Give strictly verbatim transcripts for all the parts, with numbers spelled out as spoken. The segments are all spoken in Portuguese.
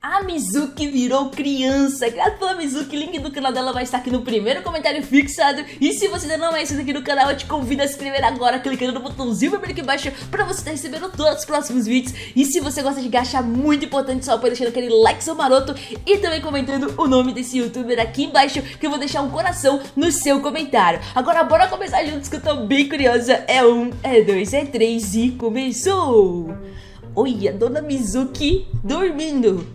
A Mizuki virou criança. Graças pela Mizuki, link do canal dela vai estar aqui no primeiro comentário fixado. E se você ainda não é inscrito aqui no canal, eu te convido a se inscrever agora, clicando no botãozinho vermelho aqui embaixo, pra você estar recebendo todos os próximos vídeos. E se você gosta de gacha, muito importante, só pode deixar aquele like seu maroto e também comentando o nome desse youtuber aqui embaixo, que eu vou deixar um coração no seu comentário. Agora bora começar juntos, que eu tô bem curiosa. É um, é dois, é três e começou! Olha, a dona Mizuki dormindo.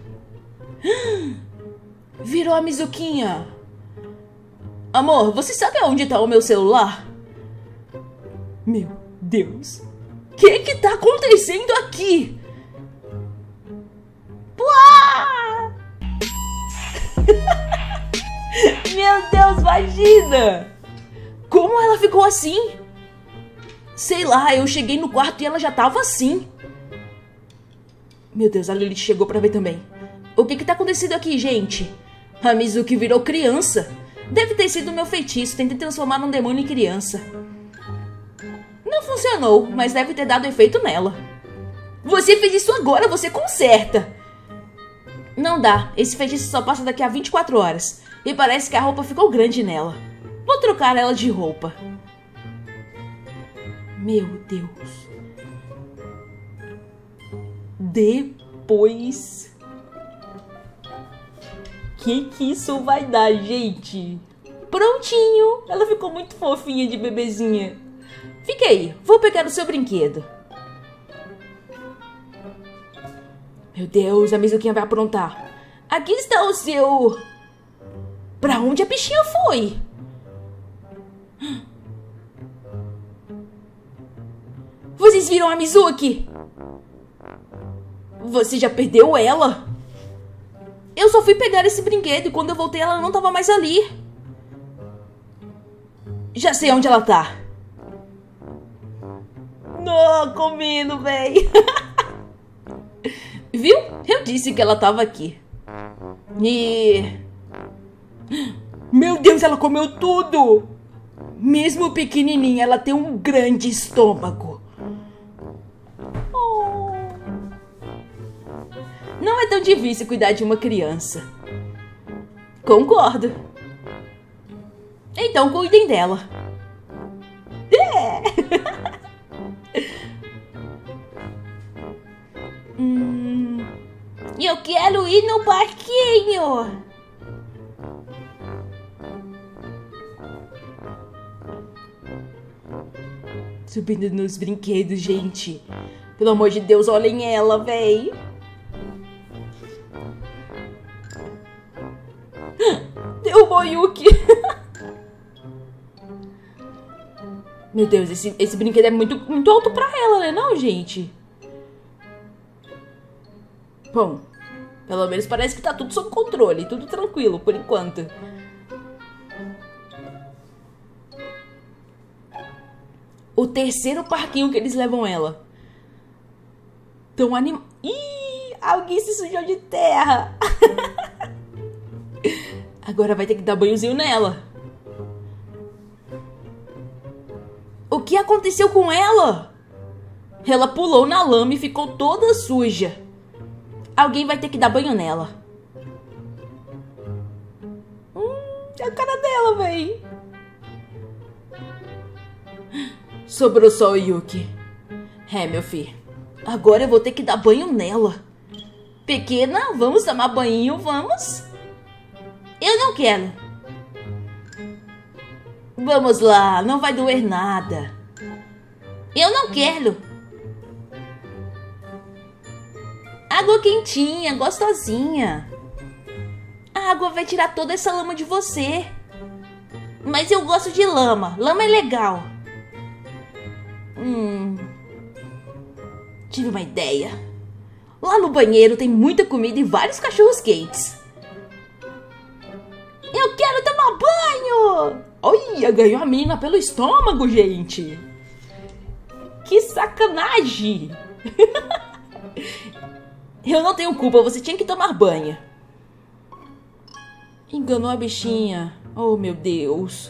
Virou a Mizuquinha. Amor, você sabe onde tá o meu celular? Meu Deus, o que que tá acontecendo aqui? Uá! Meu Deus, imagina! Como ela ficou assim? Sei lá, eu cheguei no quarto e ela já tava assim. Meu Deus, a Lilith chegou pra ver também. O que que tá acontecendo aqui, gente? A Mizuki virou criança. Deve ter sido meu feitiço. Tentei transformar num demônio em criança. Não funcionou, mas deve ter dado efeito nela. Você fez isso agora, você conserta. Não dá, esse feitiço só passa daqui a vinte e quatro horas. E parece que a roupa ficou grande nela. Vou trocar ela de roupa. Meu Deus. Depois... Que que isso vai dar, gente? Prontinho! Ela ficou muito fofinha de bebezinha. Fica aí, vou pegar o seu brinquedo. Meu Deus, a Mizuquinha vai aprontar. Aqui está o seu... Pra onde a bichinha foi? Vocês viram a Mizuki? Você já perdeu ela? Eu só fui pegar esse brinquedo e quando eu voltei ela não tava mais ali. Já sei onde ela tá. Não, comendo, véi. Viu? Eu disse que ela tava aqui. E... Meu Deus, ela comeu tudo. Mesmo pequenininha, ela tem um grande estômago. Não é tão difícil cuidar de uma criança. Concordo. Então cuidem dela. É. hum, eu quero ir no parquinho. Subindo nos brinquedos, gente. Pelo amor de Deus, olhem ela, véi. Derrubou Yuki. Meu Deus, esse, esse brinquedo é muito, muito alto pra ela, né? Não, gente? Bom, pelo menos parece que tá tudo sob controle. Tudo tranquilo, por enquanto. O terceiro parquinho que eles levam ela. Tão anim... Ih, alguém se sujou de terra. Agora vai ter que dar banhozinho nela. O que aconteceu com ela? Ela pulou na lama e ficou toda suja. Alguém vai ter que dar banho nela. Hum, é a cara dela, véi. Sobrou só o Yuki. É, meu filho. Agora eu vou ter que dar banho nela. Pequena, vamos tomar banho, vamos? Eu não quero. Vamos lá, não vai doer nada. Eu não quero. Água quentinha, gostosinha. A água vai tirar toda essa lama de você. Mas eu gosto de lama. Lama é legal. Hum. Tive uma ideia. Lá no banheiro tem muita comida e vários cachorros quentes. Eu quero tomar banho! Olha, ganhou a menina pelo estômago, gente! Que sacanagem! Eu não tenho culpa, você tinha que tomar banho. Enganou a bichinha. Oh, meu Deus.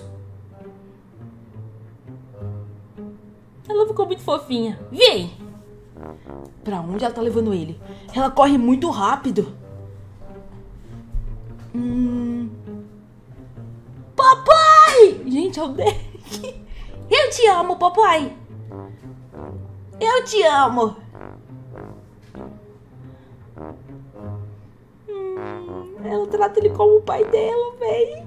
Ela ficou muito fofinha. Vem! Pra onde ela tá levando ele? Ela corre muito rápido. Hum... Papai! Gente, é o Derek. Eu te amo, papai. Eu te amo. Hum, ela trata ele como o pai dela, véi.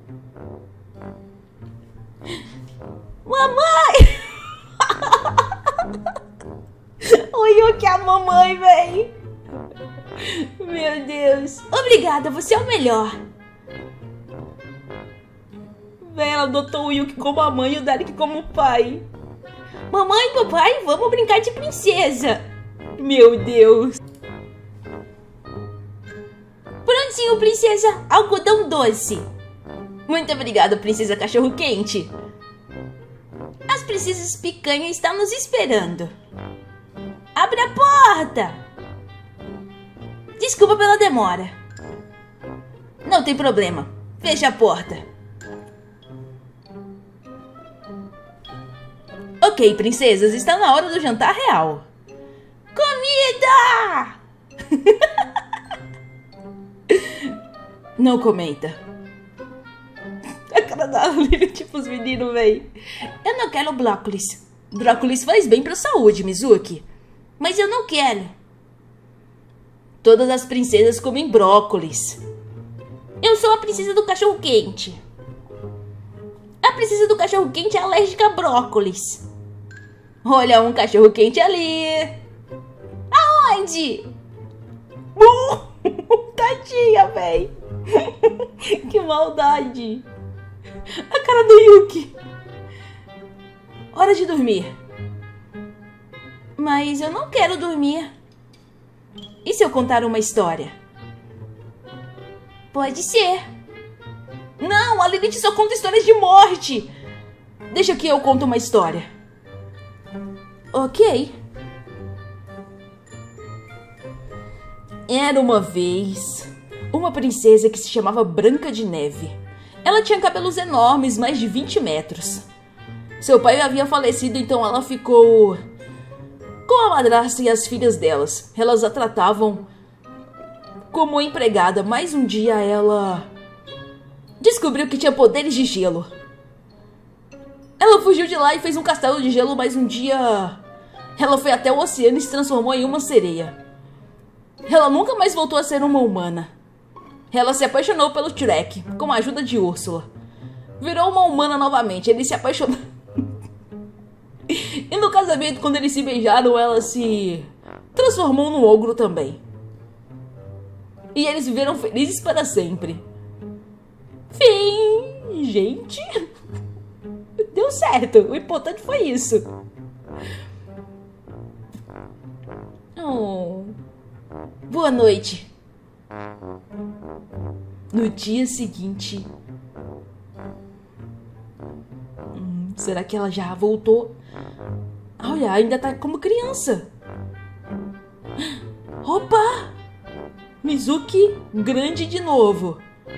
Mamãe! O Yuki é a mamãe, véi. Meu Deus. Obrigada, você é o melhor. Véi, ela adotou o Yuki como a mãe e o Derek como o pai. Mamãe e papai, vamos brincar de princesa. Meu Deus. Prontinho, princesa. Algodão doce. Muito obrigada, princesa cachorro quente. As princesas picanha estão nos esperando. Abre a porta. Desculpa pela demora. Não tem problema. Feche a porta. Ok, princesas, está na hora do jantar real. Comida! Não comenta. A cara da Lily, tipo os meninos, véi. Eu não quero brócolis. Brócolis faz bem pra saúde, Mizuki. Mas eu não quero. Todas as princesas comem brócolis. Eu sou a princesa do cachorro quente. A princesa do cachorro quente é alérgica a brócolis. Olha um cachorro quente ali. Aonde? Uh, tadinha, véi. Que maldade. A cara do Yuki. Hora de dormir. Mas eu não quero dormir. E se eu contar uma história? Pode ser. Não, a Lilith só conta histórias de morte. Deixa que eu conto uma história. Ok. Era uma vez uma princesa que se chamava Branca de Neve. Ela tinha cabelos enormes, mais de vinte metros. Seu pai havia falecido, então ela ficou com a madrasta e as filhas delas. Elas a tratavam como empregada, mas um dia ela descobriu que tinha poderes de gelo. Ela fugiu de lá e fez um castelo de gelo, mas um dia ela foi até o oceano e se transformou em uma sereia. Ela nunca mais voltou a ser uma humana. Ela se apaixonou pelo Shrek, com a ajuda de Úrsula. Virou uma humana novamente, eles se apaixonaram. E no casamento, quando eles se beijaram, ela se transformou num ogro também. E eles viveram felizes para sempre. Fim, gente. Deu certo, o importante foi isso. Oh. Boa noite. No dia seguinte... Hum, será que ela já voltou? Olha, ainda tá como criança. Opa! Mizuki grande de novo.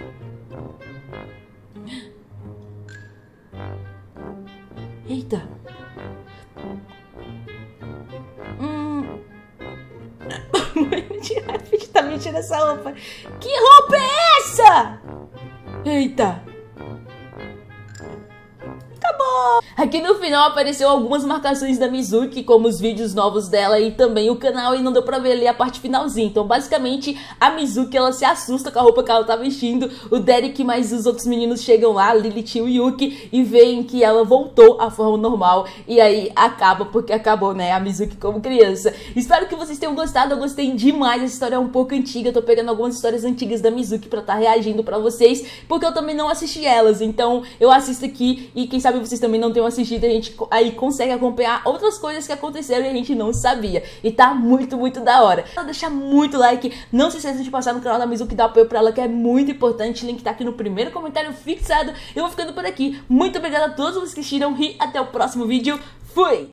Eita. Hum. Tá me tirando essa roupa. Que roupa é essa? Eita. Acabou. Aqui no final apareceu algumas marcações da Mizuki, como os vídeos novos dela e também o canal, e não deu pra ver ali a parte finalzinha. Então basicamente a Mizuki, ela se assusta com a roupa que ela tá vestindo. O Derek mais os outros meninos chegam lá, Lilith e o Yuki, e veem que ela voltou à forma normal. E aí acaba, porque acabou, né, a Mizuki como criança. Espero que vocês tenham gostado, eu gostei demais. Essa história é um pouco antiga, eu tô pegando algumas histórias antigas da Mizuki pra tá reagindo pra vocês, porque eu também não assisti elas. Então eu assisto aqui e quem sabe vocês também não tenham assistido, a gente aí consegue acompanhar outras coisas que aconteceram e a gente não sabia. E tá muito, muito da hora. Então deixar muito like, não se esqueça de passar no canal da Mizuki, dar apoio pra ela, que é muito importante. O link tá aqui no primeiro comentário fixado. Eu vou ficando por aqui. Muito obrigada a todos os que assistiram e até o próximo vídeo. Fui!